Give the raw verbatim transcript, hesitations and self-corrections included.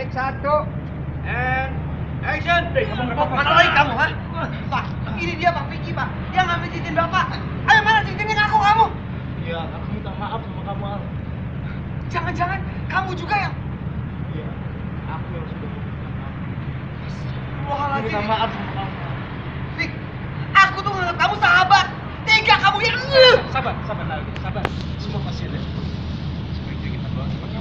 take satu. And action. Mana lagi kamu, ha? Pak, ini dia Pak Vicky, Pak. Dia ngambil cincin Bapak. Ayo, mana cincinnya, ngaku kamu? Iya, aku minta maaf sama kamu, Al. Jangan-jangan kamu juga yang... Iya, aku yang sudah membunuh kamu. Wah, Aku minta maaf sama kamu. Vick, aku tuh nganggap kamu sahabat. Tega kamu yang... Sabar, sabar lagi, sabar. Semua pasti ada. Sebaiknya kita bawa